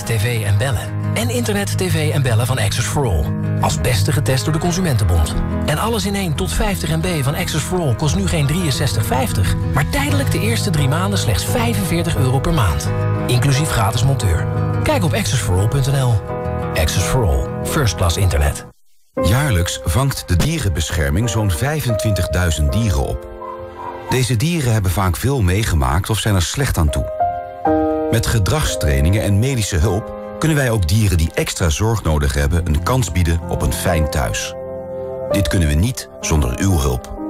internet, tv en bellen. En internet, tv en bellen van Access for All. Als beste getest door de Consumentenbond. En alles in 1 tot 50 MB van Access for All kost nu geen €63,50. Maar tijdelijk de eerste 3 maanden slechts €45 per maand. Inclusief gratis monteur. Kijk op accessforall.nl. Access for All. First class internet. Jaarlijks vangt de dierenbescherming zo'n 25.000 dieren op. Deze dieren hebben vaak veel meegemaakt of zijn er slecht aan toe. Met gedragstrainingen en medische hulp kunnen wij ook dieren die extra zorg nodig hebben een kans bieden op een fijn thuis. Dit kunnen we niet zonder uw hulp.